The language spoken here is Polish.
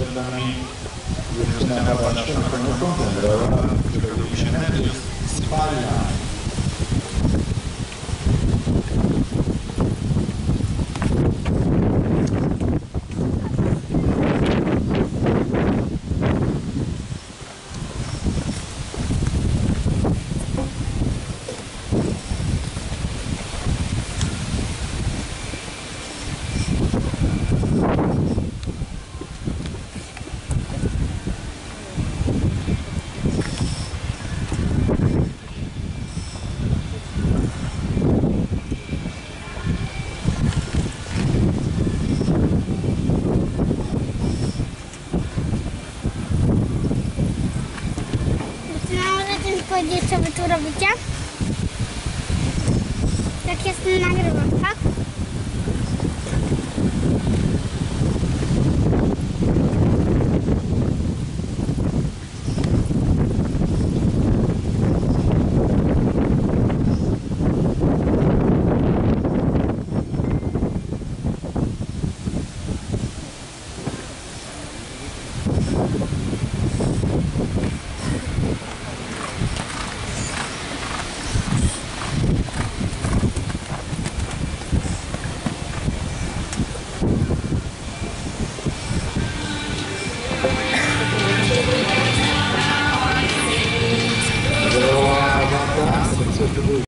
nami występować szerokiego kontenera, którego miesięczny jest spalnia. Powiedzieć, co wy tu robicie? Jak jestem nagrywam, tak?